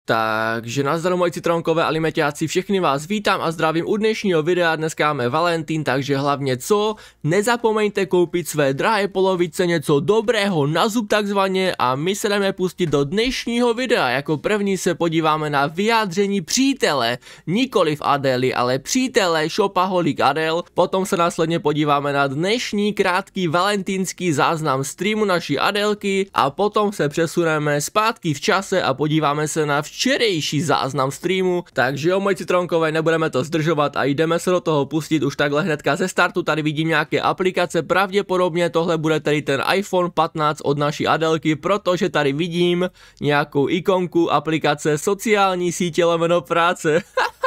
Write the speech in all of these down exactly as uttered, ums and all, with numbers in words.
Takže nazdar moji citronkové a limeťáci, všechny vás vítám a zdravím u dnešního videa. Dneska máme Valentín, takže hlavně co? Nezapomeňte koupit své drahé polovice něco dobrého na zub takzvaně a my se jdeme pustit do dnešního videa. Jako první se podíváme na vyjádření přítele, nikoliv Adély, ale přítele Shopaholic Adel. Potom se následně podíváme na dnešní krátký valentínský záznam streamu naší Adélky a potom se přesuneme zpátky v čase a podíváme se na včerejší záznam streamu. Takže jo, moji citronkové, nebudeme to zdržovat a jdeme se do toho pustit už takhle hnedka ze startu. Tady vidím nějaké aplikace, pravděpodobně tohle bude tady ten iPhone patnáct od naší Adélky, protože tady vidím nějakou ikonku aplikace sociální sítě lomeno práce.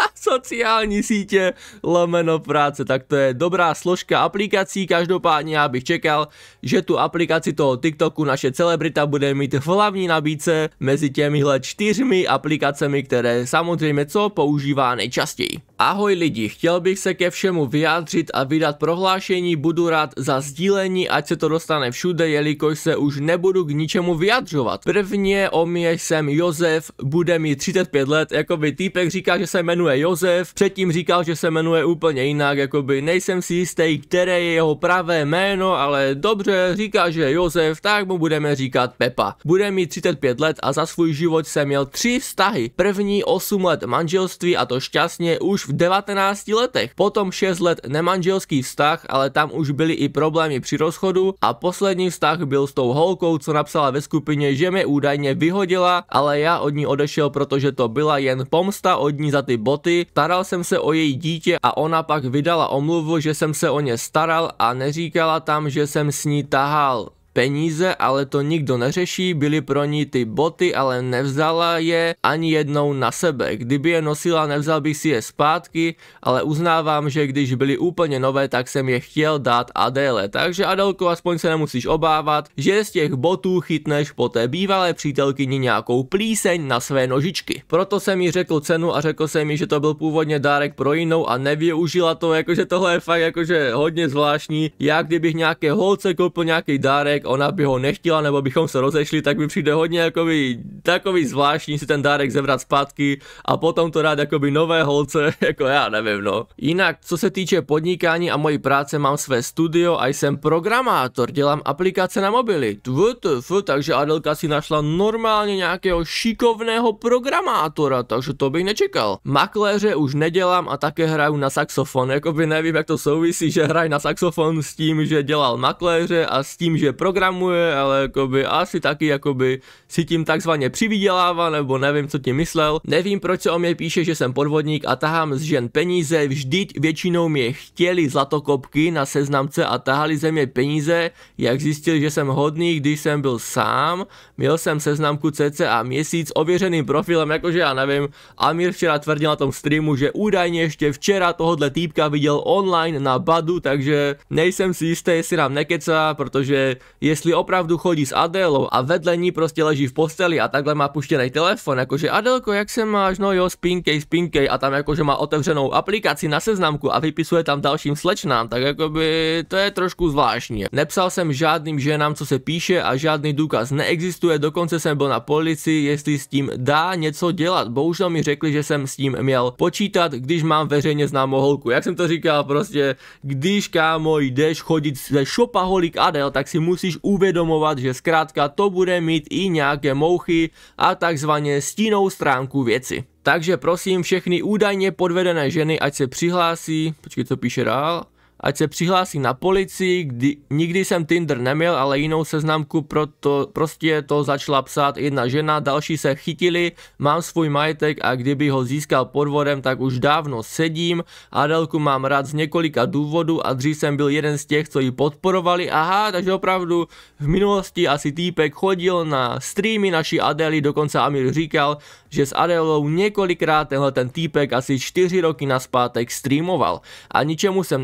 Sociální sítě lomeno práce, tak to je dobrá složka aplikací. Každopádně já bych čekal, že tu aplikaci toho TikToku naše celebrita bude mít v hlavní nabídce mezi těmihle čtyřmi aplikacemi, které samozřejmě co používá nejčastěji. Ahoj lidi, chtěl bych se ke všemu vyjádřit a vydat prohlášení, budu rád za sdílení, ať se to dostane všude, jelikož se už nebudu k ničemu vyjadřovat. Prvně o mě jsem Josef, bude mi třicet pět let, jakoby týpek říká, že se jmenuje Josef, předtím říkal, že se jmenuje úplně jinak, jakoby nejsem si jistý, které je jeho pravé jméno, ale dobře, říká, že je Josef, tak mu budeme říkat Pepa. Bude mi třicet pět let a za svůj život jsem měl tři vztahy. První osm let manželství a to šťastně už v devatenácti letech. Potom šest let nemanželský vztah, ale tam už byly i problémy při rozchodu a poslední vztah byl s tou holkou, co napsala ve skupině, že mě údajně vyhodila, ale já od ní odešel, protože to byla jen pomsta od ní za ty boty. Staral jsem se o její dítě a ona pak vydala omluvu, že jsem se o ně staral a neříkala tam, že jsem s ní tahal peníze, ale to nikdo neřeší, byly pro ní ty boty, ale nevzala je ani jednou na sebe. Kdyby je nosila, nevzal bych si je zpátky, ale uznávám, že když byly úplně nové, tak jsem je chtěl dát Adéle. Takže Adélko, aspoň se nemusíš obávat, že z těch botů chytneš po té bývalé přítelkyni nějakou plíseň na své nožičky. Proto jsem jí řekl cenu a řekl jsem jí, že to byl původně dárek pro jinou a nevyužila to, jakože tohle je fakt jakože hodně zvláštní. Já kdybych nějaké holce koupil nějaký dárek, ona by ho nechtěla, nebo bychom se rozešli, tak mi přijde hodně jakoby takový zvláštní si ten dárek zebrat zpátky a potom to dát jakoby nové holce, jako já nevím no. Jinak, co se týče podnikání a mojí práce, mám své studio a jsem programátor, dělám aplikace na mobily, tvtf, takže Adélka si našla normálně nějakého šikovného programátora, takže to bych nečekal. Makléře už nedělám a také hraju na saxofon, jakoby nevím, jak to souvisí, že hraj na saxofon s tím, že dělal makléře a s tím, že programuje, ale jakoby asi taky jakoby si tím takzvaně přivydělává, nebo nevím, co tím myslel. Nevím, proč se o mě píše, že jsem podvodník a tahám z žen peníze, vždyť většinou mě chtěli zlatokopky na seznamce a tahali ze mě peníze, jak zjistil, že jsem hodný, když jsem byl sám, měl jsem seznamku cca měsíc ověřeným profilem, jakože já nevím, Amir včera tvrdil na tom streamu, že údajně ještě včera tohodle týpka viděl online na Badu, takže nejsem si jistý, jestli nám nekecá, protože jestli opravdu chodí s Adélou a vedle ní prostě leží v posteli a takhle má puštěný telefon, jakože Adélko, jak se máš, no jo, spinkej, spinkej a tam jakože má otevřenou aplikaci na seznamku a vypisuje tam dalším slečnám, tak jakoby to je trošku zvláštní. Nepsal jsem žádným ženám, co se píše a žádný důkaz neexistuje, dokonce jsem byl na policii, jestli s tím dá něco dělat. Bohužel mi řekli, že jsem s tím měl počítat, když mám veřejně známou holku. Jak jsem to říkal, prostě, když kámo jdeš chodit se Shopaholic Adel, tak si musíš uvědomovat, že zkrátka to bude mít i nějaké mouchy a takzvaně stinnou stránku věci. Takže prosím všechny údajně podvedené ženy, ať se přihlásí, počkej, co píše dál, ať se přihlásí na policii, kdy, nikdy jsem Tinder neměl, ale jinou seznamku, proto prostě to začala psát jedna žena, další se chytili, mám svůj majetek a kdyby ho získal podvodem, tak už dávno sedím, Adélku mám rád z několika důvodů a dřív jsem byl jeden z těch, co ji podporovali, aha, takže opravdu v minulosti asi týpek chodil na streamy naší Adély, dokonce Amir říkal, že s Adélou několikrát tenhle ten týpek asi čtyři roky naspátek streamoval a ničemu jsem nevěřil,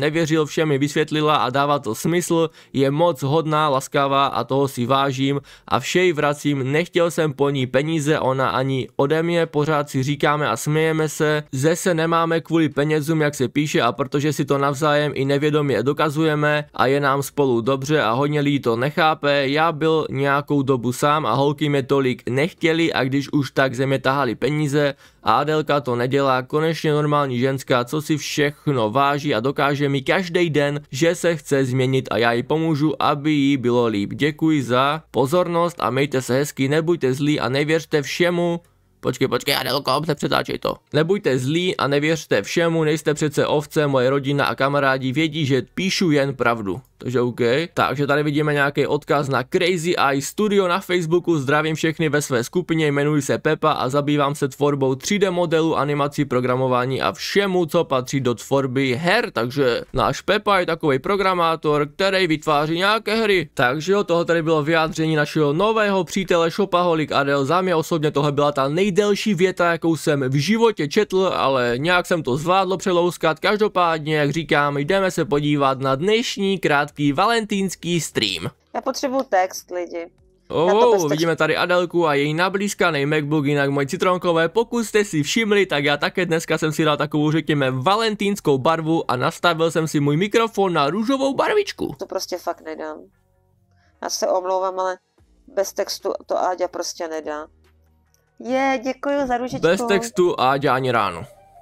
všem mi vysvětlila a dává to smysl, je moc hodná, laskavá a toho si vážím a všej vracím, nechtěl jsem po ní peníze, ona ani ode mě, pořád si říkáme a smějeme se, že se nemáme kvůli penězům, jak se píše, a protože si to navzájem i nevědomě dokazujeme a je nám spolu dobře a hodně lidí to nechápe, já byl nějakou dobu sám a holky mě tolik nechtěli a když už tak ze mě tahali peníze a Adelka to nedělá, konečně normální ženská, co si všechno váží a dokáže mi každý den, že se chce změnit a já jí pomůžu, aby jí bylo líp. Děkuji za pozornost a mějte se hezky, nebuďte zlí a nevěřte všemu. Počkej, počkej, Adelko, nepřetáčej to. Nebuďte zlí a nevěřte všemu, nejste přece ovce, moje rodina a kamarádi vědí, že píšu jen pravdu. Takže OK. Takže tady vidíme nějaký odkaz na Crazy Eye Studio na Facebooku, zdravím všechny ve své skupině, jmenuji se Pepa a zabývám se tvorbou tři dé modelů, animací, programování a všemu, co patří do tvorby her, takže náš Pepa je takový programátor, který vytváří nějaké hry. Takže jo, toho tady bylo vyjádření našeho nového přítele Shopaholic Adel, za mě osobně tohle byla ta nejdelší věta, jakou jsem v životě četl, ale nějak jsem to zvládl přelouskat, každopádně, jak říkám, jdeme se podívat na dnešní krát valentýnský stream. Já potřebuju text, lidi. Oh, vidíme tady Adelku a její nablízkaný MacBook, jinak moje citronkové, pokud jste si všimli, tak já také dneska jsem si dal takovou, řekněme, valentýnskou barvu a nastavil jsem si můj mikrofon na růžovou barvičku. To prostě fakt nedám. Já se omlouvám, ale bez textu to Áďa prostě nedá. Je, děkuji za růžičku. Bez textu Áďa ani ráno.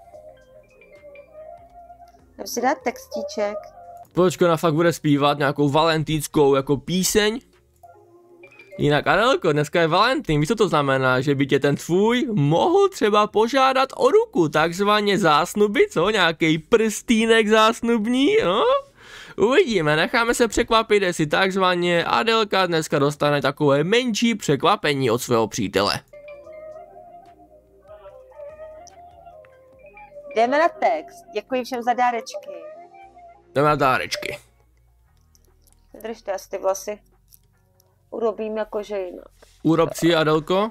Jdem si dát textíček. Počko, ona fakt bude zpívat nějakou valentýnskou jako píseň. Jinak Adelko, dneska je Valentín, víš co to znamená, že by tě ten tvůj mohl třeba požádat o ruku, takzvaně zásnuby, co? Nějaký prstýnek zásnubní, no? Uvidíme, necháme se překvapit, jestli takzvaně Adelka dneska dostane takové menší překvapení od svého přítele. Jdeme na text, děkuji všem za dárečky. Jdeme na dárečky. Držte, já si ty vlasy urobím jakože jinak. Urob si, Adelko.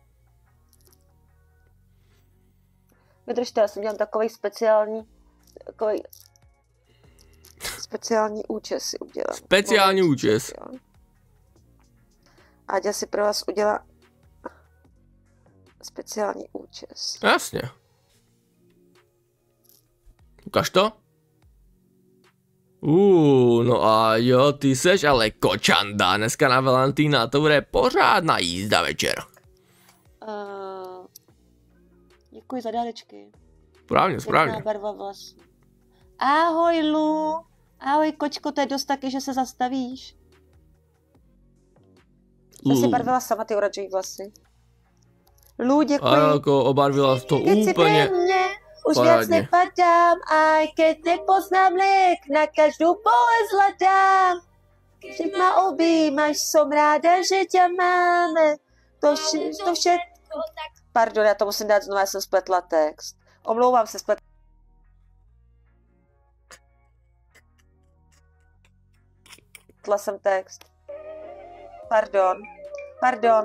Vydržte, já jsem dělám takový speciální, takový speciální účes si udělám. Speciální Moment, účes. Áďa si pro vás udělá speciální účes. Jasně. Ukaž to. Uuu, no a jo, ty seš ale kočanda, dneska na Valentína, to bude pořádná jízda večer. Uh, děkuji za dárečky. Správně, správně. Pěkná barva vlasů. Ahoj, Lu. Ahoj, kočko, to je dost taky, že se zastavíš. Lu. Jsi si barvila sama ty oranžový vlasy. Lu, děkuji. Adelko, obarvila to úplně... Už víc nepadám, aj keď nepoznám lék, na každou bolest hledám. Když ma objímaš, som ráda, že tě máme. To, vše, to všetko... Pardon, já to musím dát znovu, já jsem spletla text. Omlouvám se, spletla. Spletla jsem text. Pardon. Pardon.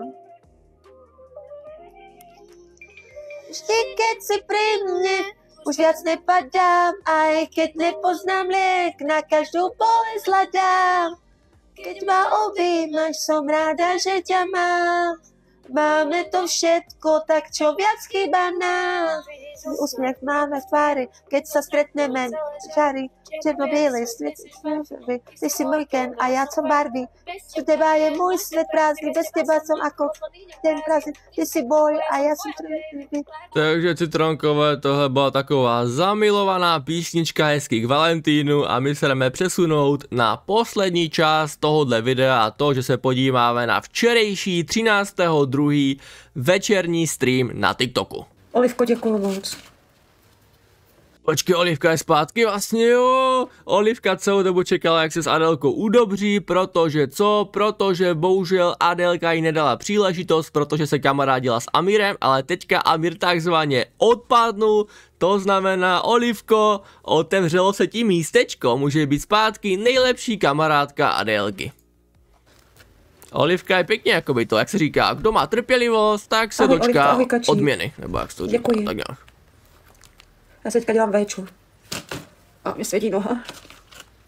Vždy, keď si pri mne, už viac nepadám, aj keď nepoznám liek, na každú bolesť hľadám. Keď ma objímaš, som ráda, že ťa mám. Máme to všetko, tak čo viac chýba nám. Úsměv máme v tváři, keď sa stretneme, žary, černo-bílý svět, ty si můj Ken a já jsem Barbie. U teba je můj svět prázdný, bez teba jsem ako ten prázdný, ty si boj a já jsem trojný. Takže citronkové, tohle byla taková zamilovaná písnička hezky k Valentínu a my se jdeme přesunout na poslední část tohohle videa a to, že se podíváme na včerejší třináctého druhého večerní stream na TikToku. Olivko, děkuju moc. Počkej, Olivka je zpátky vlastně, jo. Olivka celou dobu čekala, jak se s Adelkou udobří, protože co? Protože bohužel Adelka jí nedala příležitost, protože se kamarádila s Amirem, ale teďka Amir takzvaně odpadnul, to znamená, Olivko, otevřelo se ti místečko, může být zpátky nejlepší kamarádka Adelky. Olivka je pěkně jakoby to, jak se říká, kdo má trpělivost, tak se ahoj, dočká Olivka, ahoj, odměny, nebo jak se to říká, tak nějak. Já se teďka dělám véču. A mě svědí noha.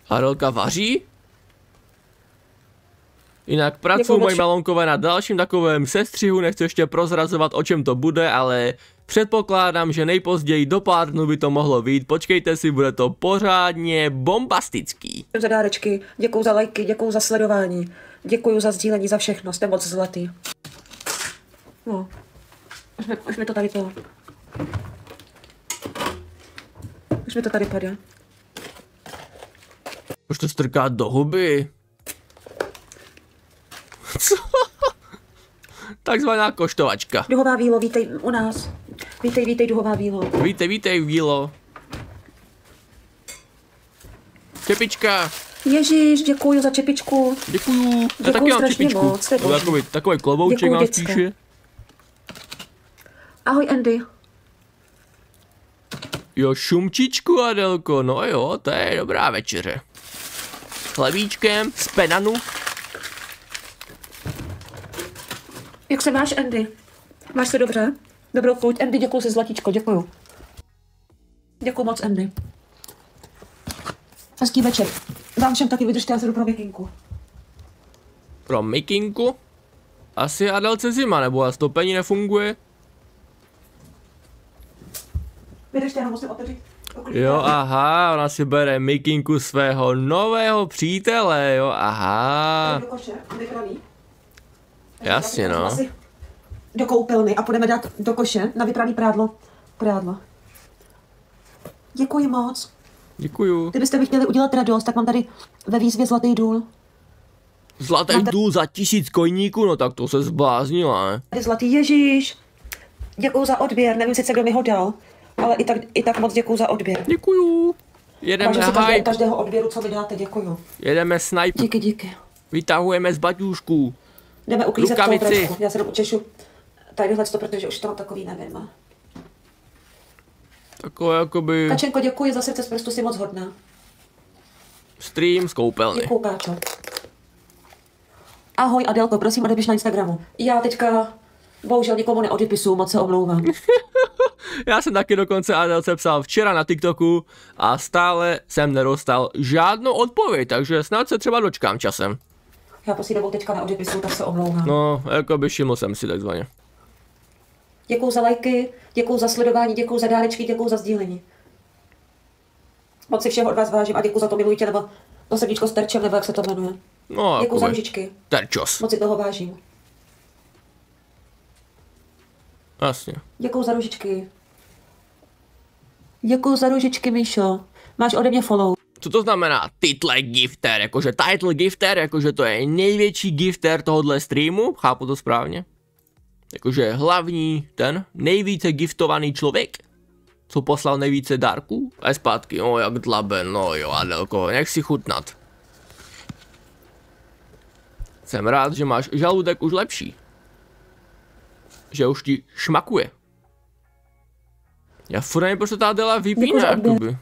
Adelka vaří? Jinak pracuji moji malonkové na dalším takovém sestřihu, nechci ještě prozrazovat, o čem to bude, ale předpokládám, že nejpozději do pár dnů by to mohlo vyjít. Počkejte si, bude to pořádně bombastický. Za dárečky, děkuju za lajky, děkuju za sledování, děkuju za sdílení, za všechno, jste moc zlatý. No, už mi, už mi to tady to. Už mi to tady padá. Už to strká do huby. Co? Takzvaná koštovačka. Duhová vílo, vítej u nás. Vítej, vítej, duhová vílo. Vítej, vítej, vílo. Čepička. Ježíš, děkuju za čepičku. Děkuju. Já taky mám čepičku. Moc, to je takový, takový klobouček mám spíše. Ahoj, Andy. Jo, šumčičku, Adelko. No jo, to je dobrá večeře. Chlebíčkem z penanu. Jak se máš, Andy? Máš se dobře? Dobrou chuť. Andy, děkuju si zlatíčko, děkuju. Děkuju moc, Andy. Hezký večer. Vám všem taky vydržte, já se jdu pro mikinku. Pro mikinku? Asi Adelce zima, nebo a stopení nefunguje? Vydržte, já musím otevřít. Jo, aha, ona si bere mikinku svého nového přítele, jo, aha. Do koše, vypraný. Jasně, no. Do koupelny a půjdeme dát do koše na vypraný prádlo. Prádlo. Děkuji moc. Děkuju. Kdybyste mi chtěli udělat radost, tak mám tady ve výzvě Zlatý důl. Zlatý tady... důl za tisíc kojníků, no tak to se zbláznila, ne? Tady Zlatý Ježíš. Děkuju za odběr, nevím sice, kdo mi ho dal, ale i tak, i tak moc děkuju za odběr. Děkuju. Jedeme hype. každé, každého odběru, co mi dáte, děkuju. Jedeme snipe. Díky, díky. Vytahujeme z baťůžků. Jdeme uklízet koupečku. Já se tam učešu tadyhle to, protože už to mám takový, nevím. Takové jakoby... Kačenko, děkuji za srdce z prstu, si moc hodná. Stream z koupelny. Děkuju, Káčo. Ahoj, Adelko, prosím, odepiš na Instagramu. Já teďka bohužel nikomu neodepisuju, moc se omlouvám. Já jsem taky dokonce Adelce psal včera na TikToku a stále jsem nedostal žádnou odpověď, takže snad se třeba dočkám časem. Já poslední dobou teďka neodepisuju, tak se omlouvám. No, jako by všiml jsem si takzvaně. Děkuju za lajky, děkuju za sledování, děkuju za dárečky, děkuju za sdílení. Moc si všeho od vás vážím a děkuju za to milujte, nebo to srdíčko s terčem, nebo jak se to jmenuje. No, děkuju za ružičky. Terčos. Moc si toho vážím. Jasně. Děkuju za ružičky. Děkuju za ružičky, Míšo. Máš ode mě follow. Co to znamená title gifter? Jakože title gifter, jakože to je největší gifter tohohle streamu? Chápu to správně? Jakože hlavní ten nejvíce giftovaný člověk? Co poslal nejvíce dárků? A zpátky, no jak dlaben, no jo Adelko, nech si chutnat. Jsem rád, že máš žaludek už lepší. Že už ti šmakuje. Já furt nevím, proč to ta Adela vypíná, jakoby.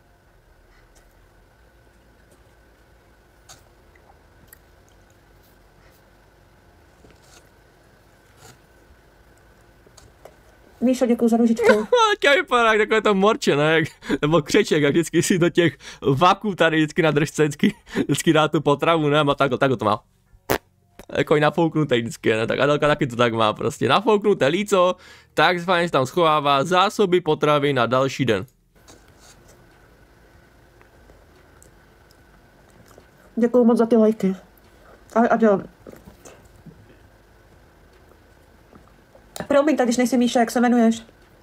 Míšo, děkuju za ružičku. Těm vypadá jak takové to morče, ne? Jak, nebo křeček, jak vždycky si do těch vaků tady vždycky na držce vždycky, vždycky dá tu potravu, ne? A tak, tak to má. Jako i nafouknuté vždycky, ne? Tak Adelka taky to tak má prostě. Nafouknuté líco, takzvaně tam schovává zásoby potravy na další den. Děkuju moc za ty lajky. Ale Adel. Promiň, tak když nejsi Míša, jak se jmenuješ?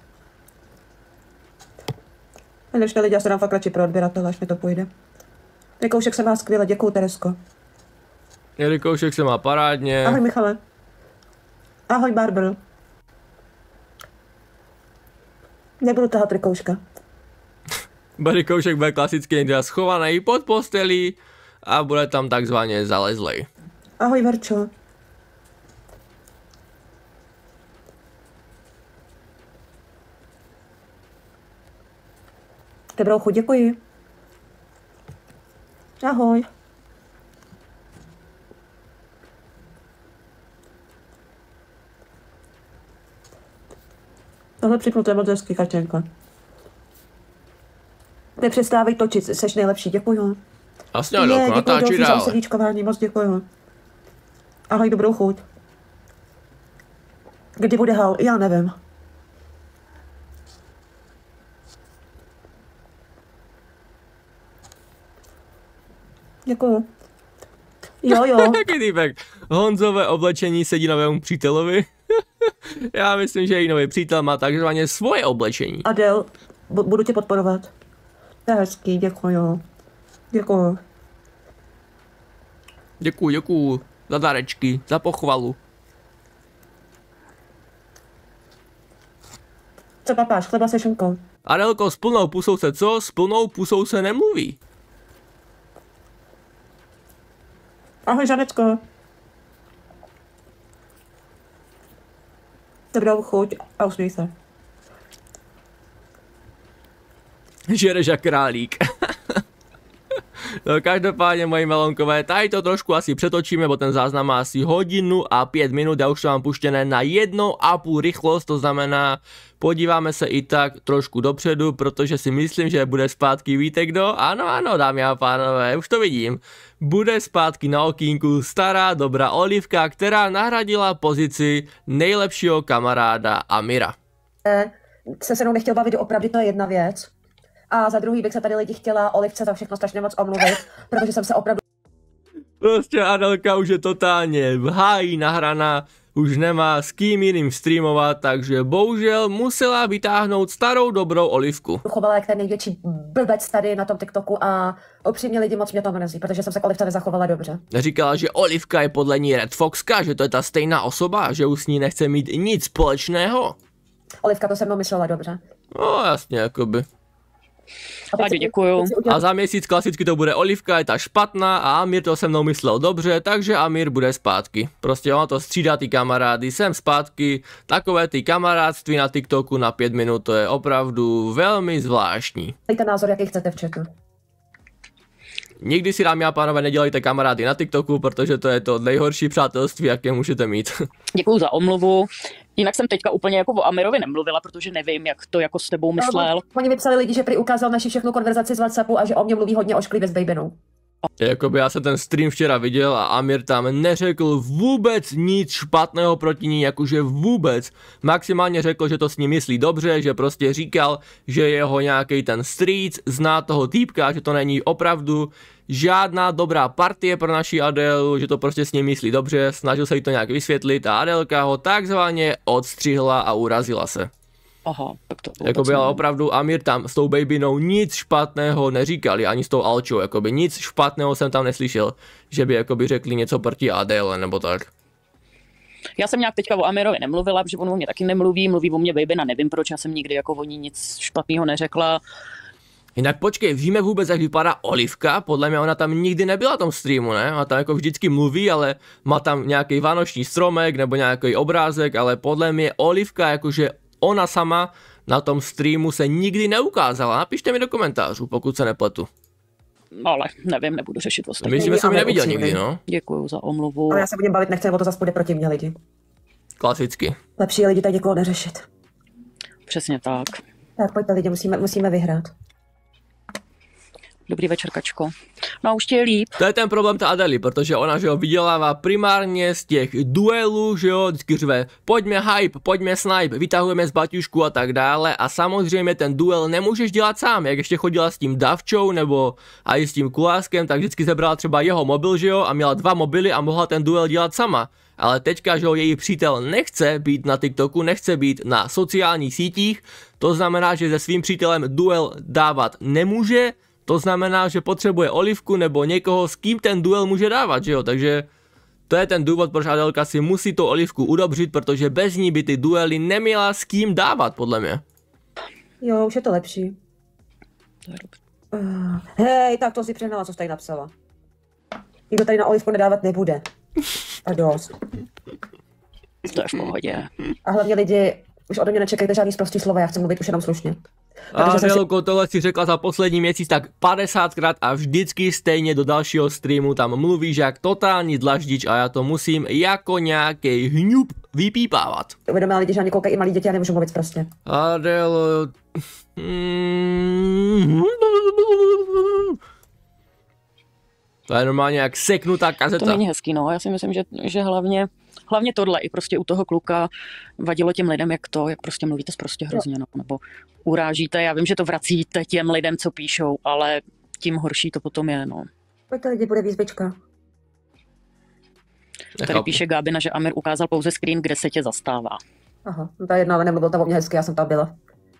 Vydržte lidi, já se dám fakt radši pro odběratele, až mi to půjde. Rikoušek se má skvěle, děkuju, Teresko. Rikoušek se má parádně. Ahoj, Michale. Ahoj, Barbro. Nebudu tahat Rikouška. Rikoušek bude klasicky někde schovaný pod postelí a bude tam takzvaně zalezlej. Ahoj, Verčo. Dobrou chuť, děkuji. Ahoj. Tohle připnuté moc hezky, Kačenko. Nepřestávej točit, seš nejlepší, děkuju. Vlastně Adelko, natáčí za dále. srdíčkování, moc děkuju. Ahoj, dobrou chuť. Kdy bude hal? Já nevím. Děkuju. Jo, jo. Jaký týpek. Honzové oblečení sedí novému přítelovi. Já myslím, že její nový přítel má takzvaně svoje oblečení. Adel, bu- budu tě podporovat. To je hezký, děkuju. Děkuju. Děkuju, děkuju za dárečky, za pochvalu. Co papáš, chleba se šunkou? Adelko, s plnou pusou se co? S plnou pusou se nemluví. Ahoj, Žanečko. Dobrou chuť a usměj se. Žereš jak králík. No každopádně, moji melonkové, tady to trošku asi přetočíme, bo ten záznam má asi hodinu a pět minut, já už to mám puštěné na jednou a půl rychlost, to znamená, podíváme se i tak trošku dopředu, protože si myslím, že bude zpátky, víte kdo? Ano, ano, dámy a pánové, už to vidím. Bude zpátky na okýnku stará dobrá Olivka, která nahradila pozici nejlepšího kamaráda Amira. Se se mnou nechtěl bavit opravdu, to je jedna věc. A za druhý bych se tady lidi chtěla Olivce za všechno strašně moc omluvit, protože jsem se opravdu... Prostě Adelka už je totálně v háji nahraná, už nemá s kým jiným streamovat, takže bohužel musela vytáhnout starou dobrou Olivku. chovala jak ten největší blbec tady na tom TikToku a upřímně lidi moc mě to mrzí, protože jsem se k Olivce nezachovala dobře. Říkala, že Olivka je podle ní Red Foxka, že to je ta stejná osoba, že už s ní nechce mít nic společného. Olivka to se mnou myslela dobře. No jasně, jakoby. Adi, děkuju. A za měsíc klasicky to bude Olivka, je ta špatná a Amir to se mnou myslel dobře, takže Amir bude zpátky. Prostě ono to střídá ty kamarády, jsem zpátky, takové ty kamarádství na TikToku na pět minut, to je opravdu velmi zvláštní. Dejte názor, jaký chcete v chatu. Nikdy si, dámy a pánové, nedělejte kamarády na TikToku, protože to je to nejhorší přátelství, jaké můžete mít. Děkuju za omluvu. Jinak jsem teďka úplně jako o Amirovi nemluvila, protože nevím, jak to jako s tebou myslel. Oni mi psali lidi, že prý ukázal naši všechnu konverzaci z WhatsAppu a že o mě mluví hodně ošklivě s babynou. Jakoby já jsem ten stream včera viděl a Amir tam neřekl vůbec nic špatného proti ní, jakože vůbec. Maximálně řekl, že to s ní myslí dobře, že prostě říkal, že jeho nějaký ten street zná toho týpka, že to není opravdu žádná dobrá partie pro naši Adelu, že to prostě s ním myslí dobře, snažil se jí to nějak vysvětlit a Adelka ho takzvaně odstřihla a urazila se. Aha, tak to Jako byla opravdu Amir tam s tou babynou nic špatného neříkali, ani s tou Alčou, jakoby nic špatného jsem tam neslyšel, že by jakoby řekli něco proti Adele nebo tak. Já jsem nějak teďka o Amirovi nemluvila, protože on o mě taky nemluví, mluví o mě babina, nevím proč, já jsem nikdy jako o ní nic špatného neřekla. Jinak počkej, víme vůbec, jak vypadá Olivka? Podle mě ona tam nikdy nebyla na tom streamu, ne? Ona tam jako vždycky mluví, ale má tam nějaký vánoční stromek nebo nějaký obrázek, ale podle mě Olivka jakože ona sama na tom streamu se nikdy neukázala. Napište mi do komentářů, pokud se nepletu. Ale nevím, nebudu řešit ostatní. Myslím, že jsem ji neviděl nikdy, no. Děkuju za omluvu. Ale já se budem bavit, nechci, nebo to zase půjde proti mě lidi. Klasicky. Lepší je lidi tady někoho neřešit. Přesně tak. Tak pojďte lidi, musíme, musíme vyhrát. Dobrý večer, Kačko. No a už ti je líp. To je ten problém ta Adely, protože ona, že jo, vydělává primárně z těch duelů, že jo, vždycky řve, pojďme hype, pojďme snipe, vytahujeme z baťušku a tak dále a samozřejmě ten duel nemůžeš dělat sám, jak ještě chodila s tím Davčou nebo a i s tím Kuláskem, tak vždycky zebrala třeba jeho mobil, že jo, a měla dva mobily a mohla ten duel dělat sama. Ale teďka, že jo, její přítel nechce být na TikToku, nechce být na sociálních sítích, to znamená, že se svým přítelem duel dávat nemůže. To znamená, že potřebuje Olivku nebo někoho, s kým ten duel může dávat, že jo, takže to je ten důvod, proč Adelka si musí tu Olivku udobřit, protože bez ní by ty duely neměla s kým dávat, podle mě. Jo, už je to lepší. To je dobře. Uh, hej, tak to si přehnala, co jsi tady napsala. Nikdo tady na Olivku nedávat nebude. A dost. To je v pohodě. A hlavně lidi, už ode mě nečekejte žádný sprostý slova, já chci mluvit už jenom slušně. A Adelko, tohle si řekla za poslední měsíc tak padesátkrát a vždycky stejně do dalšího streamu tam mluvíš jak totální dlaždič a já to musím jako nějaký hňup vypípávat. Uvědomila lidi, že ani koukají i malí děti a nemůžu mluvit prostě. Adelo... To je normálně jak seknutá kazeta. To není hezký, no. Já si myslím, že, že hlavně, hlavně tohle i prostě u toho kluka vadilo těm lidem, jak to, jak prostě mluvíte prostě hrozně, no. Nebo urážíte. Já vím, že to vracíte těm lidem, co píšou, ale tím horší to potom je, no. Pojďte lidi, bude výzvička. Tady píše Gábina, že Amir ukázal pouze screen, kde se tě zastává. Aha, to je jedno, ale nemluvil tam o mě hezky, já jsem tam byla.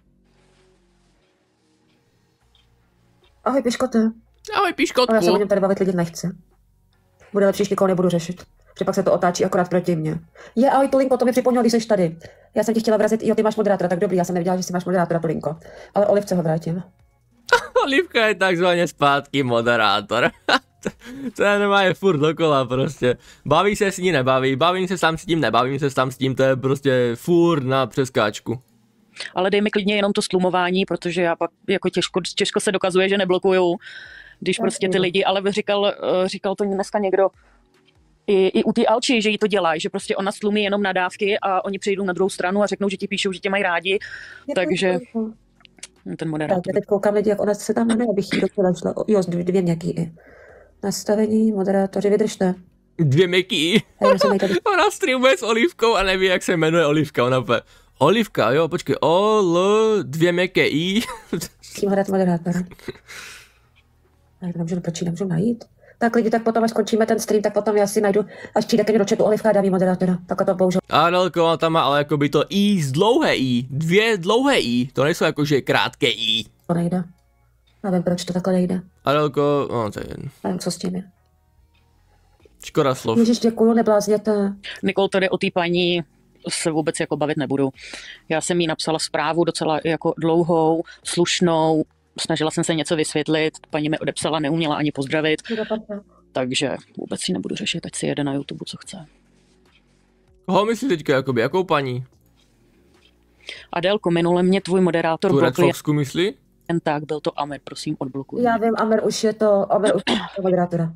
Ahoj, piškote. Ahoj, piškotku. Ale já se o něm tady bavit lidi nechci. Bude lepší, když nikoho nebudu řešit. Že pak se to otáčí akorát proti mně. Je, ahoj, Tolinko, to mi připomnělo, když jsi tady. Já jsem ti chtěla vrazit, jo, ty máš moderátora, tak dobrý, já jsem nevěděla, že jsi máš moderátora, Tolinko. Ale Olivce ho vrátím. Olivka je takzvaně zpátky moderátor. To je normálně furt dokola prostě. Baví se s ní, nebaví, bavím se tam s tím, nebavím se tam s tím, to je prostě furt na přeskáčku. Ale dej mi klidně jenom to stlumování, protože já pak jako těžko, těžko se dokazuje, že neblokuju, když prostě ty lidi, ale říkal, říkal to dneska někdo, i, i u ty Alči, že jí to dělají, že prostě ona stlumí jenom nadávky a oni přejdou na druhou stranu a řeknou, že ti píšou, že tě mají rádi, takže ten moderátor. Tak, já teď koukám lidi, jak ona se tam jmenuje, abych jí docela šla. Jo, dvě měkký i. Nastavení, moderátoři, vydržte. Dvě měkký. Ona streamuje s Olivkou a neví, jak se jmenuje Olivka, ona pe... Olivka, jo, počkej, O, L, dvě měkké I. Tím hledat moderátora. Nemůžu, proč ji nemůžu najít? Tak lidi, tak potom, až skončíme ten stream, tak potom já si najdu, až přijde ke mně do chatu Olivka a dám jí moderátora. Tak to použiju. Adelko, tam má ale jako by to I z dlouhé I. Dvě dlouhé I, to nejsou jako, že krátké I. To nejde. Nevím, proč to takhle nejde. Adelko, no to je jen. Nevím, co s tím je. Škoda slov. Ježiš, děkuju, neblázněte. Nikol, tady o té paní se vůbec jako bavit nebudu. Já jsem jí napsala zprávu docela jako dlouhou, slušnou, snažila jsem se něco vysvětlit, paní mi odepsala, neuměla ani pozdravit, takže vůbec si nebudu řešit, ať si jede na YouTube, co chce. Koho myslíš teďka, jakoby, jakou paní? Adélko, minule mě tvůj moderátor tu blokl. Red Foxku myslí? Jen tak, byl to Amir, prosím, odblokuj. Já vím, Amir už je to, Amir už je to moderátora.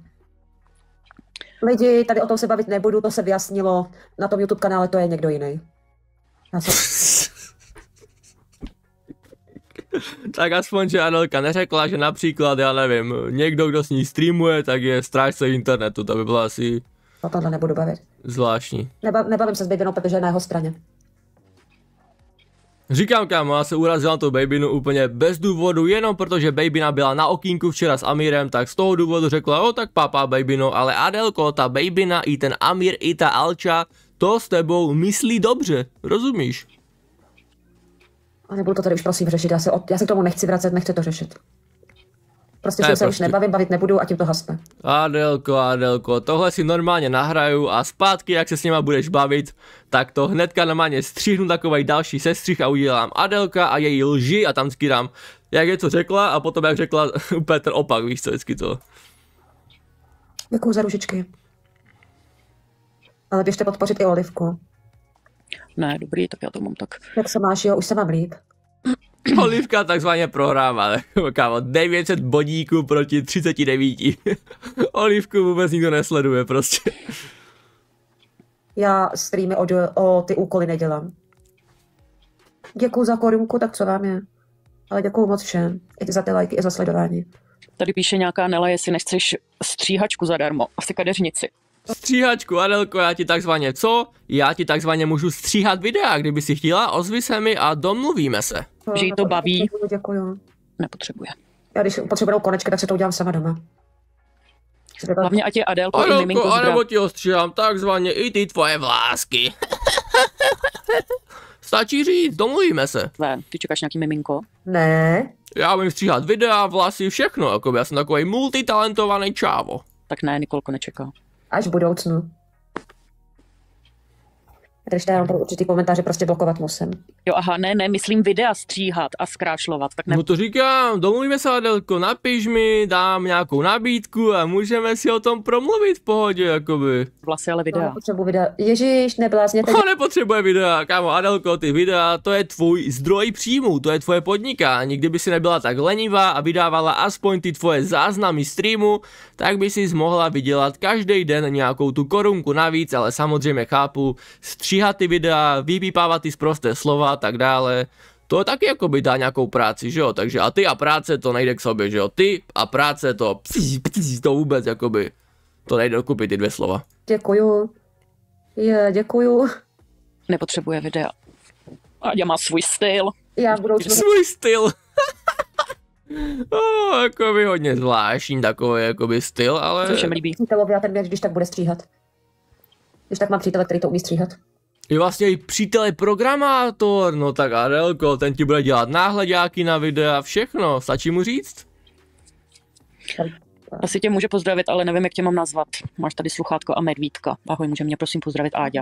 Lidi, tady o tom se bavit nebudu, to se vyjasnilo. Na tom YouTube kanále to je někdo jiný. Se... Tak aspoň, že Adelka neřekla, že například, já nevím, někdo, kdo s ní streamuje, tak je strážce internetu, to by bylo asi... O tomhle nebudu bavit. Zvláštní. Neba, nebavím se s Babynou, protože je na jeho straně. Říkám, kámo, já se urazil na tu Babinu úplně bez důvodu, jenom protože Babina byla na okýnku včera s Amírem, tak z toho důvodu řekla, o tak pápá Babino, ale Adelko, ta Babina, i ten Amír, i ta Alča, to s tebou myslí dobře, rozumíš? A nebudu to tady už prosím řešit, já se, od, já se k tomu nechci vracet, nechci to řešit. Prostě ne, se prostě. už nebavím, bavit nebudu a tím to hasne. Adelko, Adelko, tohle si normálně nahraju a zpátky, jak se s nima budeš bavit, tak to hnedka normálně stříhnu takovej další sestřih a udělám Adelka a její lži a tam skýdám, jak je to řekla a potom jak řekla úplně ten opak, víš co, vždycky to. Děkuju za ružičky. Ale běžte podpořit i Olivku. Ne, dobrý, tak já to mám tak. Jak se máš, jo, už se mám líp. Olivka takzvaně prohrává, kámo, devět set bodíků proti třiceti devíti. Olivku vůbec nikdo nesleduje prostě. Já streamy o, o ty úkoly nedělám. Děkuju za korunku, tak co vám je? Ale děkuju moc všem. I za ty lajky, i za sledování. Tady píše nějaká Nela, jestli nechceš stříhačku zadarmo, asi kadeřnici. Stříhačku, Adelko, já ti takzvaně co? Já ti takzvaně můžu stříhat videa, kdyby si chtěla, ozvi se mi a domluvíme se. Že jí to baví. Děkuju, děkuju. Nepotřebuje. Já když potřebuji konečky, tak se to udělám sama doma. Hlavně ať je Adélko i miminko Adelko, zdrav. anebo ti ostříhám takzvaně i ty tvoje vlásky. Stačí říct, domluvíme se. Tvé, ty čekáš nějaký miminko? Ne. Já umím stříhat videa, vlasy, všechno, jako já jsem takový multitalentovaný čávo. Tak ne, Nikolko nečeká. Až v budoucnu. Když já mám pro určitý komentáře prostě blokovat musím. Jo, aha, ne, ne, myslím videa stříhat a zkrášlovat, tak ne. No to říkám, domluvíme se, Adelko, napiš mi, dám nějakou nabídku a můžeme si o tom promluvit v pohodě, jakoby. Vlasy, ale No, videa. nepotřebuji videa. Ježíš, neblázněte. Ho nepotřebuje videa, kámo, Adelko, ty videa, to je tvůj zdroj příjmu, to je tvoje podnikání, kdyby si nebyla tak lenivá a vydávala aspoň ty tvoje záznamy streamu, tak by si mohla vydělat každý den nějakou tu korunku navíc, ale samozřejmě chápu, stříhat ty videa, vypípávat ty sprosté slova a tak dále, to taky jakoby dá nějakou práci, že jo, takže a ty a práce to nejde k sobě, že jo, ty a práce to, psí, psí, to vůbec jakoby, to nejde dokupit ty dvě slova. Děkuju. Je, děkuju. Nepotřebuje videa. Áďa má svůj styl. Já v budoucnu... Svůj styl. oh, jakoby hodně zvláštní takový jakoby styl, ale... To se mi líbí. Přítelovi a ten mě když tak bude stříhat. Když tak mám přítele, který to umí stříhat. Je vlastně i přítel je programátor, no tak Adelko, ten ti bude dělat náhledáky na videa, všechno, stačí mu říct? Asi tě může pozdravit, ale nevím, jak tě mám nazvat. Máš tady sluchátko a medvídka. Ahoj, může mě prosím pozdravit Áďa.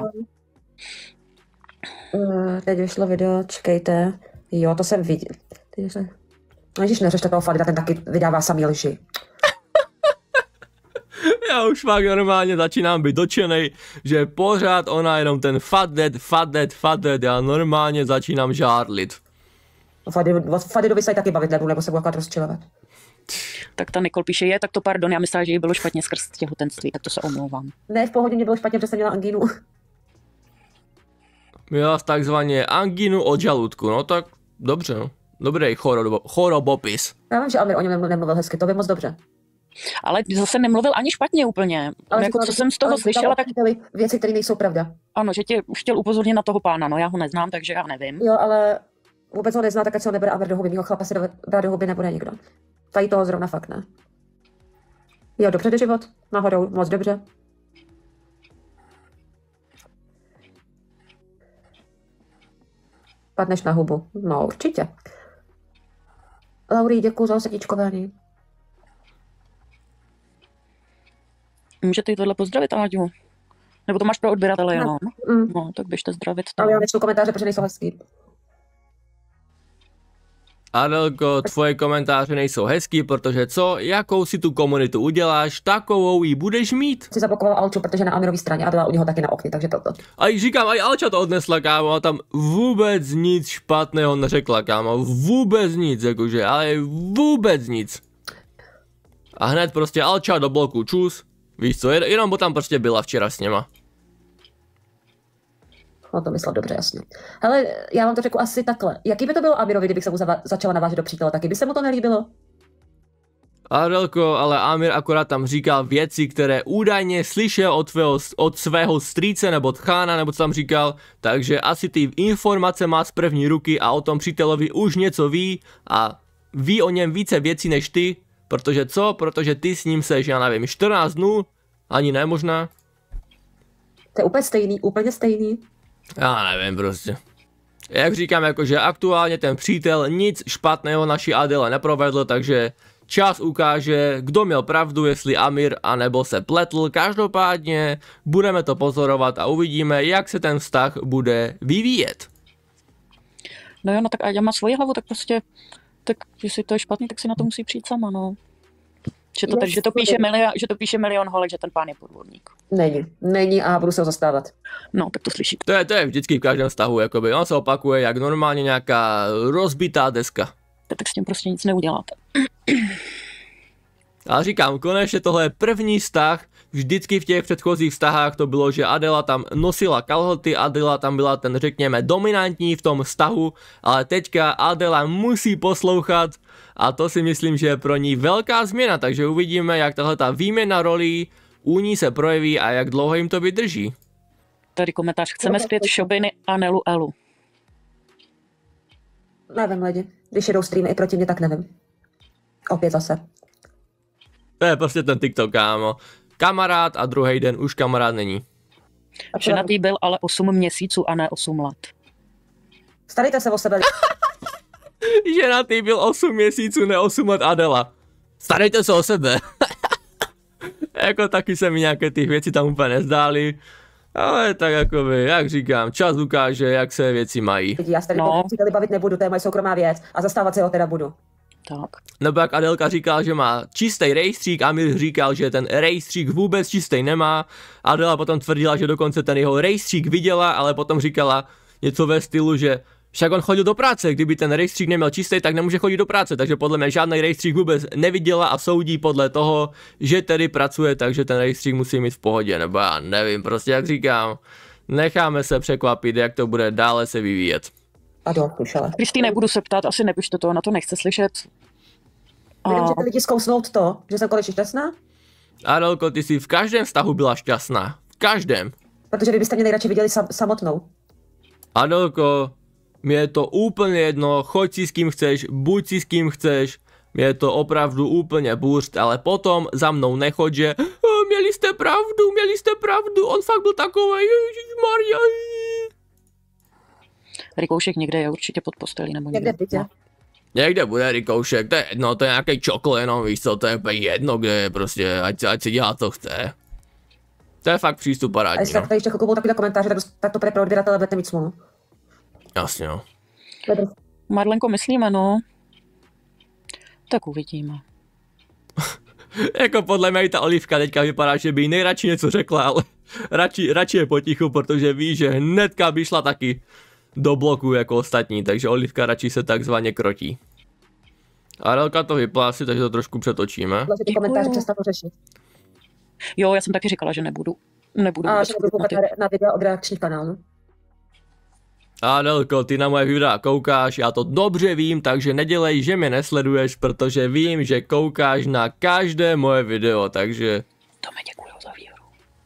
Uh, teď vyšlo video, čekejte. Jo, to jsem viděl. Ježiš, neřešte toho Fadida, ten taky vydává samý lži. Já už fakt normálně začínám být dočenej, že pořád ona jenom ten Fadet, Fadet, Fadet, já normálně začínám žárlit. O Fadidovi se taky bavit nebudu, nebo se budu akorát rozčilovat. Tak ta Nikol píše, je, tak to pardon, já myslela, že jí bylo špatně skrz těhotenství, tak to se omlouvám. Ne, v pohodě mě bylo špatně, protože jsem měla angínu. Měla takzvaně angínu od žaludku, no tak dobře, no. Dobrý chorobo, chorobopis. Já vím, že Amir o něm nemluvil hezky, to by moc dobře. Ale zase nemluvil ani špatně úplně. Ale jako, co jsem z toho slyšela, tak... Věci, které nejsou pravda. Ano, že tě chtěl upozornit na toho pána, no já ho neznám, takže já nevím. Jo, ale vůbec ho nezná, tak ať se ho nebere Amir do huby, mýho chlapa si brát do huby nebude nikdo. Tady toho zrovna fakt ne. Jo, dobře jde život, nahodou, moc dobře. Padneš na hubu, no určitě. Laurí, děkuju za osrdíčkování. Můžete jí tohle pozdravit, Áďu? Nebo to máš pro odběratele jenom? Mm. No, tak běžte zdravit. Ale já nečtu komentáře, protože nejsou hezký. Adelko, tvoje komentáře nejsou hezký, protože co, jakou si tu komunitu uděláš, takovou ji budeš mít. Si zablokoval Alču, protože na Amirový straně a byla u něho taky na okny, takže toto. A i říkám, i Alča to odnesla, kámo, a tam vůbec nic špatného neřekla, kámo, vůbec nic, jakože, ale vůbec nic. A hned prostě Alča do bloku, čus, víš co, jenom bo tam prostě byla včera s něma. On to myslel dobře, jasně. Hele, já vám to řeknu asi takhle. Jaký by to bylo Amirovi, kdybych se mu zava- začala navážet do přítele, taky by se mu to nelíbilo? Adelko, ale Amir akorát tam říkal věci, které údajně slyšel od, tvého, od svého strýce nebo tchána, nebo co tam říkal, takže asi ty informace má z první ruky a o tom přítelovi už něco ví a ví o něm více věcí než ty, protože co? Protože ty s ním seš, já nevím, čtrnáct dnů, ani ne možná. To je úplně stejný, úplně stejný. Já nevím prostě. Jak říkám, jakože aktuálně ten přítel nic špatného naší Adele neprovedl, takže čas ukáže, kdo měl pravdu, jestli Amir anebo se pletl. Každopádně budeme to pozorovat a uvidíme, jak se ten vztah bude vyvíjet. No jo, no tak Áďa má svoji hlavu, tak prostě, tak jestli to je špatný, tak si na to musí přijít sama, no. Že to, yes, že to, píše, milion, že to píše milion holek, že ten pán je podvodník. Není, není a budu se ho zastávat. No, tak to slyšíte. To je, to je vždycky v každém vztahu, jakoby, on se opakuje jak normálně nějaká rozbitá deska. Tak s tím prostě nic neuděláte. Ale říkám, konečně tohle je první vztah, vždycky v těch předchozích vztahách to bylo, že Adela tam nosila kalhoty, Adela tam byla ten, řekněme, dominantní v tom vztahu, ale teďka Adela musí poslouchat a to si myslím, že je pro ní velká změna, takže uvidíme, jak tahle ta výměna rolí u ní se projeví a jak dlouho jim to vydrží. Tady komentář, chceme zpět Šobiny a Nelu Elu. Nevím, lidi, když jedou streamy i proti mě, tak nevím. Opět zase. To je prostě ten TikTok, kámo. Kamarád a druhý den už kamarád není. Ženatý byl ale osm měsíců a ne osm let. Starejte se o sebe. Ženatý byl osm měsíců, ne osm let Adela. Starejte se o sebe. Jako taky se mi nějaké ty věci tam úplně nezdály. Ale tak jakoby, jak říkám, čas ukáže, jak se věci mají. Já se tady no. tady bavit nebudu, to je moje soukromá věc a zastávat se ho teda budu. Tak. Nebo jak Adelka říkala, že má čistý rejstřík, Amir říkal, že ten rejstřík vůbec čistý nemá. Adela potom tvrdila, že dokonce ten jeho rejstřík viděla, ale potom říkala něco ve stylu, že však on chodil do práce, kdyby ten rejstřík neměl čistý, tak nemůže chodit do práce, takže podle mě žádný rejstřík vůbec neviděla a soudí podle toho, že tedy pracuje, takže ten rejstřík musí mít v pohodě, nebo já nevím, prostě jak říkám, necháme se překvapit, jak to bude dále se vyvíjet. A do, tušele. Kristýne, budu se ptát, asi nepište to, na to nechce slyšet. A... Vy můžete lidi zkousnout to, že jsem konečně šťastná? Adelko, ty jsi v každém vztahu byla šťastná. V každém. Protože vy byste mě nejradši viděli sam, samotnou. Adelko, mně je to úplně jedno, choď si s kým chceš, buď si s kým chceš. Mně je to opravdu úplně burst, ale potom za mnou nechoď, že měli jste pravdu, měli jste pravdu, on fakt byl takovej, ježišmarja. Rikoušek někde je určitě pod postelí nebo Někde někde. v bytě. Někde bude Rikoušek, to je jedno, to je nějaký čokl, jenom víš co, to je úplně jedno, kde je prostě, ať, ať si dělá, co chce. To je fakt přístup A parádní, jestli no. tak tady ještě chvilku budou takovýhle komentáře, tak, tak to bude pro odběratele, budete mít smůlu. Jasně, no. Marlenko, myslíme, no. Tak uvidíme. Jako podle mě i ta Olivka teďka vypadá, že by jí nejradši něco řekla, ale radši, radši je potichu, protože ví, že hnedka by šla taky do bloku jako ostatní, takže Olivka radši se takzvaně krotí. Adelka to vyplásí, takže to trošku přetočíme. Vlastně ty komentáře přestanu řešit. Jo, já jsem taky říkala, že nebudu. Nebudu A vůbec že nebudu koukat koukat na na, ty- na videa od reakčních kanálů. Adelko, ty na moje videa koukáš, já to dobře vím, takže nedělej, že mě nesleduješ, protože vím, že koukáš na každé moje video, takže To mi děkuju za víru.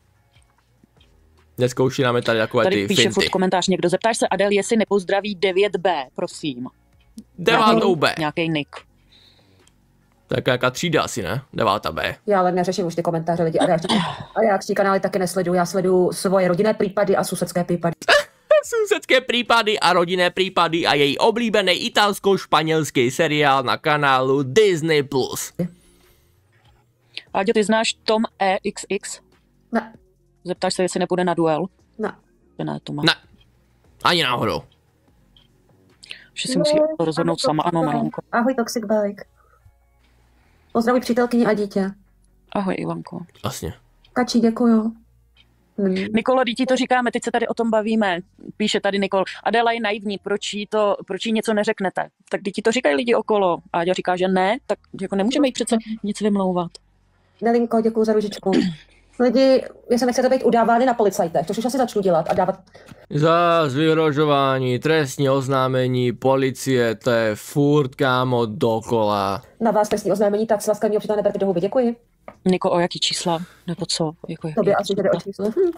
neskouší nám tady takové Tady ty píše finty. furt komentář někdo. Zeptáš se Adel, jestli nepozdraví devět bé, prosím. Devátou B. Nějaký nick. Tak jaká třída asi, ne? Devátá B. Já ale neřeším už ty komentáře lidi a reakční, a reakční kanály taky nesleduju. Já sleduju svoje rodinné případy a sousedské případy. Sousedské případy a rodinné případy a její oblíbený italsko-španělský seriál na kanálu Disney plus. Áďo, ty znáš Tom E X X? Ne, Zeptáš se, jestli nepůjde na duel? ne. Že ne, Toma. Ne, ani náhodou. Že si musí rozhodnout sama. Ano, Marlenko. Ahoj Toxic Bike. Pozdravuj přítelkyni a dítě. Ahoj, Ivanko. Vlastně. Kačí, děkuju. Hmm. Nikolo, teď ti to říkáme, teď se tady o tom bavíme. Píše tady Nikol. Adela je naivní, proč jí, to, proč jí něco neřeknete? Tak teď ti to říkají lidi okolo. A Áďa říká, že ne, tak jako nemůžeme jí přece nic vymlouvat. Nelinko, děkuju za ružičku. Lidi, jestli nechcete být udávány na policajtech, což už asi začnu dělat a dávat. Za vyhrožování, trestní oznámení, policie, to je furt kámo dokola. Na vás trestní oznámení, tak slaska mě přijde neberte do huby, děkuji. Niko, o jaký čísla? Nebo co? Jako, Tobě jaký asi jde o číslo. Hm.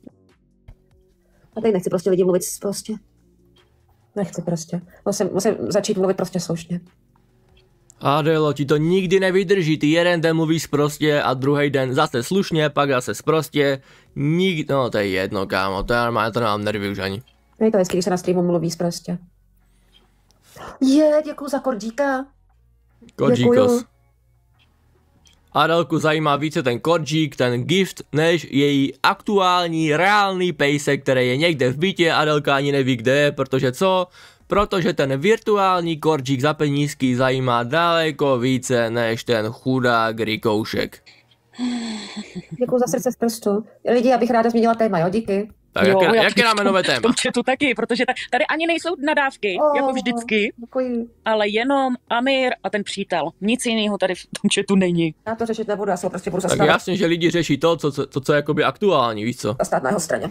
A tady nechci prostě lidi mluvit prostě. Nechci prostě. Musím, musím začít mluvit prostě slušně. Adelo, ti to nikdy nevydrží, ty jeden den mluvíš prostě a druhý den zase slušně, pak zase sprostě. Nikdy, no to je jedno kámo, to je normálně, to nemám nervy už ani. Je to hezky, když se na streamu mluví prostě. Je, děkuju za kordíka. Kodžíkos. Děkuju. Adelku zajímá více ten kodžík, ten gift, než její aktuální, reálný pejsek, který je někde v bytě, Adelka ani neví kde je, protože co? Protože ten virtuální kodžík za penízky zajímá daleko více než ten chudák Rikoušek. Děkuju za srdce z prstu. Lidi, já bych ráda změnila téma, jo, díky. Tak Jo, jaké, já jaké dáme nové V téma? tom chatu taky, protože ta- tady ani nejsou nadávky, Oh. jako vždycky, Děkuji. ale jenom Amir a ten přítel. Nic jiného tady v tom chatu není. Já to řešit nebudu, já se ho prostě budu Tak zastávat. jasně, že lidi řeší to, co, co, to, co je jakoby aktuální, víš co? A stát na jeho straně.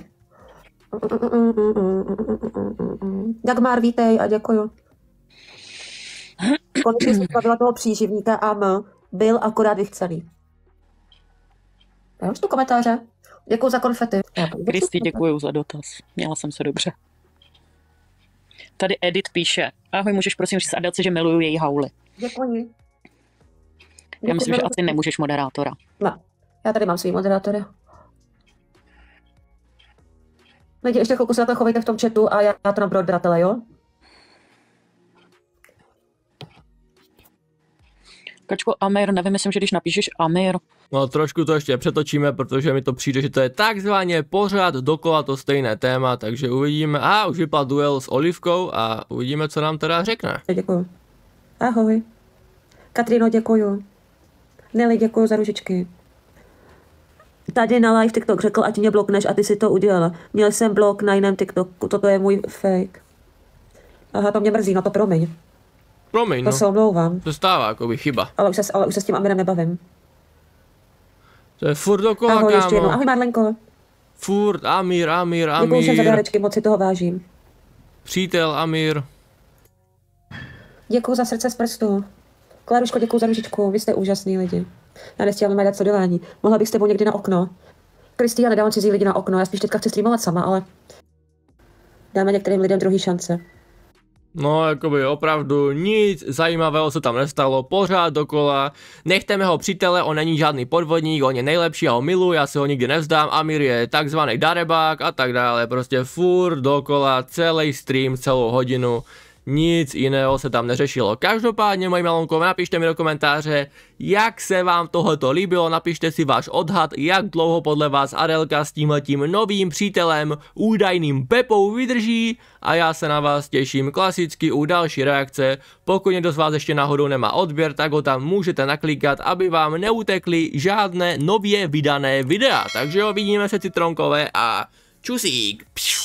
Dagmar, vítej a děkuju. Konečně jsem zbavila toho příživníka a M. Byl akorát vychcený. Já už tu komentáře. Děkuju za konfety. Kristi, děkuju za dotaz. Měla jsem se dobře. Tady Edit píše. Ahoj, můžeš prosím říct Adelce, že miluju její hauly. Děkuji. Já myslím, že asi nemůžeš moderátora. Ne. Já tady mám svý moderátory. Lidi, ještě chvilku se na to chovejte v tom chatu a já, já to dám pro odběratele, jo? Kačko, Amir, nevím, myslím, že když napíšeš Amir, No trošku to ještě přetočíme, protože mi to přijde, že to je takzvaně pořád dokola to stejné téma, takže uvidíme. A už vypadl duel s Olivkou a uvidíme, co nám teda řekne. Děkuju. Ahoj. Katrino, děkuju. Nelly, děkuju za ružičky. Tady na live TikTok řekl, ať mě blokneš a ty si to udělala. Měl jsem blok na jiném TikToku, toto je můj fake. Aha, to mě mrzí, no to promiň. Promiň, To no. se omlouvám. To stává jakoby chyba. Ale už se, ale už se s tím Amirem nebavím. To je furt dokola, Ahoj, ještě jednou. kámo. Ahoj, Marlenko. Furt Amir, Amir, Děkuju všem za Amir. dárečky, moc si toho vážím. Přítel Amir. Děkuju za srdce z prstu. Klaruško, děkuju za ružičku, vy jste úžasný lidi. Já nechtěla dát sledování. Mohla bych s tebou někdy na okno. Kristý, já nedávám cizí lidi na okno, já spíš teďka chci streamovat sama, ale dáme některým lidem druhý šance. No, jakoby opravdu nic zajímavého se tam nestalo, pořád dokola. Nechte mého přítele, on není žádný podvodník, on je nejlepší, já ho miluji, já se ho nikdy nevzdám, Amir je takzvaný darebák a tak dále, prostě furt dokola, celý stream, celou hodinu. Nic jiného se tam neřešilo. Každopádně, moji malonkové, napište mi do komentáře, jak se vám tohleto líbilo, napište si váš odhad, jak dlouho podle vás Adelka s tímhletím novým přítelem, údajným Pepou vydrží a já se na vás těším klasicky u další reakce. Pokud někdo z vás ještě náhodou nemá odběr, tak ho tam můžete naklikat, aby vám neutekly žádné nově vydané videa. Takže jo, vidíme se citronkové a čusík. Pšu.